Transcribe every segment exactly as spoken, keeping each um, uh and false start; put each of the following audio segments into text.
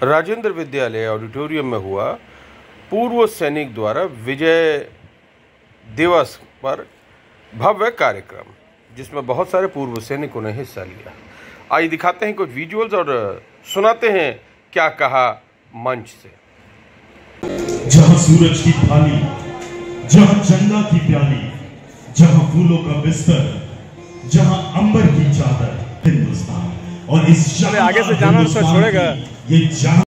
राजेंद्र विद्यालय ऑडिटोरियम में हुआ पूर्व सैनिक द्वारा विजय दिवस पर भव्य कार्यक्रम, जिसमें बहुत सारे पूर्व सैनिकों ने हिस्सा लिया। आइए दिखाते हैं कुछ विजुअल्स और सुनाते हैं क्या कहा मंच से। जहां सूरज की थाली, जहां चंदा की प्याली, जहां फूलों का बिस्तर, जहां अंबर की चादर, हिंदुस्तान। और इस आगे से जाना तो छोड़ेगा ये जहां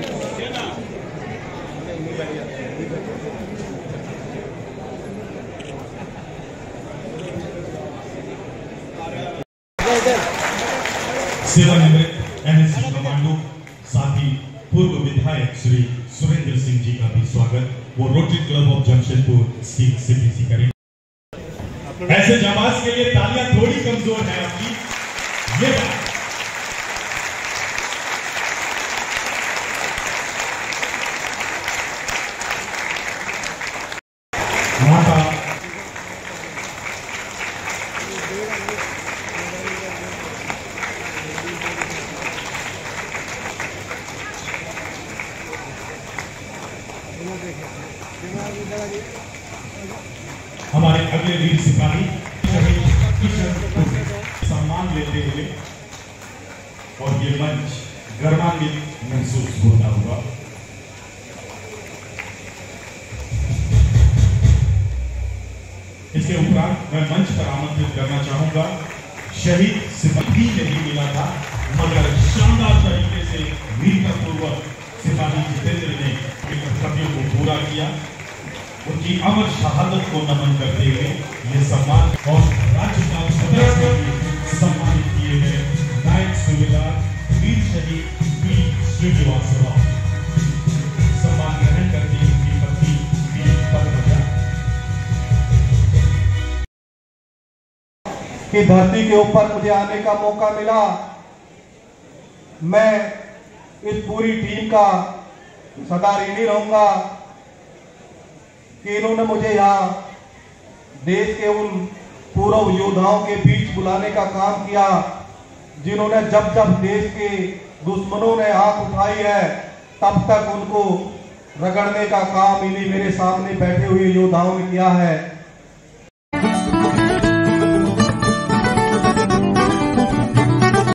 सेवानिवृत्त एनएसजी कमांडो साथी पूर्व विधायक श्री सुरेंद्र सिंह जी का भी स्वागत वो rotary club of Jamshedpur steel city से करेंगे। ऐसे जाबाज के लिए तालियां थोड़ी कमजोर है आपकी। ये बात माता हमारे अगले वीर सिपाही शहीद किशन सम्मान लेते हुए और ये मंच गर्वान्वित महसूस होता हुआ। इसके उपरांत मैं मंच पर आमंत्रित करना चाहूंगा शहीद सिपाही नहीं मिला था मगर शानदार तरीके से वीरतापूर्वक सिपाही जितेंद्र ने कर्तव्यों को पूरा किया। उनकी अमर शहादत को नमन करते हुए ये सम्मान और राज्यपाल सदस्य से सम्मानित किए गए नायक सूबेदार वीर शहीद वी श्रीनिवास राव सम्मान ग्रहण करती उनकी पत्नी वी पद्मजा की धरती के ऊपर मुझे आने का मौका मिला। मैं इस पूरी टीम का सदा ऋणी रहूंगा कि इन्होंने मुझे यहाँ देश के उन पूर्व योद्धाओं के बीच बुलाने का काम किया जिन्होंने जब जब देश के दुश्मनों ने आंख उठाई है तब तक उनको रगड़ने का काम इन्हीं मेरे सामने बैठे हुए योद्धाओं ने किया है।